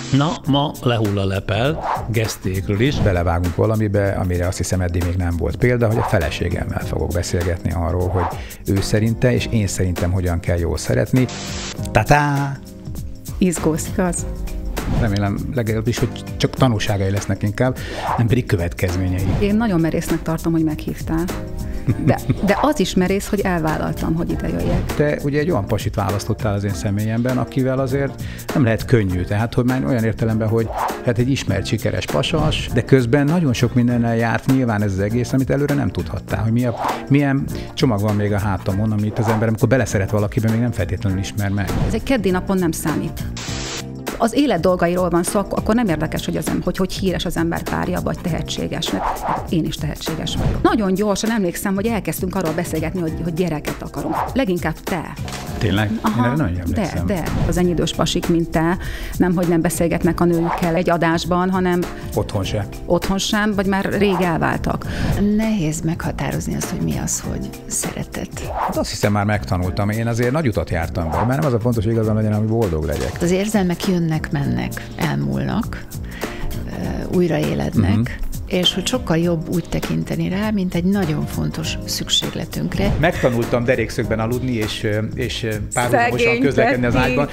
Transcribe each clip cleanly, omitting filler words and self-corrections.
Na, ma lehull a lepel, gesztékről is. Belevágunk valamibe, amire azt hiszem eddig még nem volt példa, hogy a feleségemmel fogok beszélgetni arról, hogy ő szerinte és én szerintem hogyan kell jól szeretni. Tatá! Izgulsz, igaz? Remélem legalábbis, hogy csak tanulságai lesznek inkább, nem pedig következményei. Én nagyon merésznek tartom, hogy meghívtál. De az is merész, hogy elvállaltam, hogy ide jöjjek. Te ugye egy olyan pasit választottál az én személyemben, akivel azért nem lehet könnyű. Tehát, hogy már olyan értelemben, hogy hát egy ismert, sikeres pasas, de közben nagyon sok mindennel járt nyilván ez az egész, amit előre nem tudhattál, hogy milyen csomag van még a hátamon, amit az ember, amikor beleszeret valakiben, még nem feltétlenül ismer meg. Ez egy keddi napon nem számít. Az élet dolgairól van szó, akkor nem érdekes, hogy híres az ember párja, vagy tehetséges, mert én is tehetséges vagyok. Nagyon gyorsan emlékszem, hogy elkezdtünk arról beszélgetni, hogy gyereket akarunk. Leginkább te. Tényleg? Aha, én erre nagyon emlékszem. De az ennyi idős pasik, mint te, nemhogy nem beszélgetnek a nőkkel egy adásban, hanem Otthon sem, vagy már rég elváltak. Nehéz meghatározni azt, hogy mi az, hogy szeretet. Hát azt hiszem már megtanultam. Én azért nagy utat jártam be, mert nem az a fontos, hogy igazán legyen, ami boldog legyek. Az érzelmek jönnek, mennek, elmúlnak, újraélednek, és hogy sokkal jobb úgy tekinteni rá, mint egy nagyon fontos szükségletünkre. Megtanultam derékszögben aludni, és párhuzamosan közlekedni az ágyban.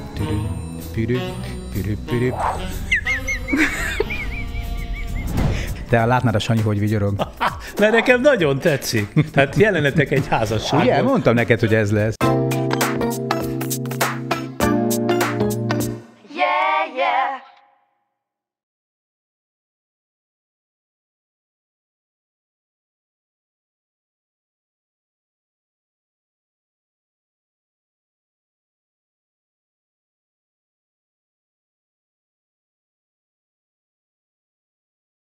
Te látnád a Sanyi, hogy vigyorog? Mert nekem nagyon tetszik. Tehát jelenetek egy házasságban. Ugye, mondtam neked, hogy ez lesz.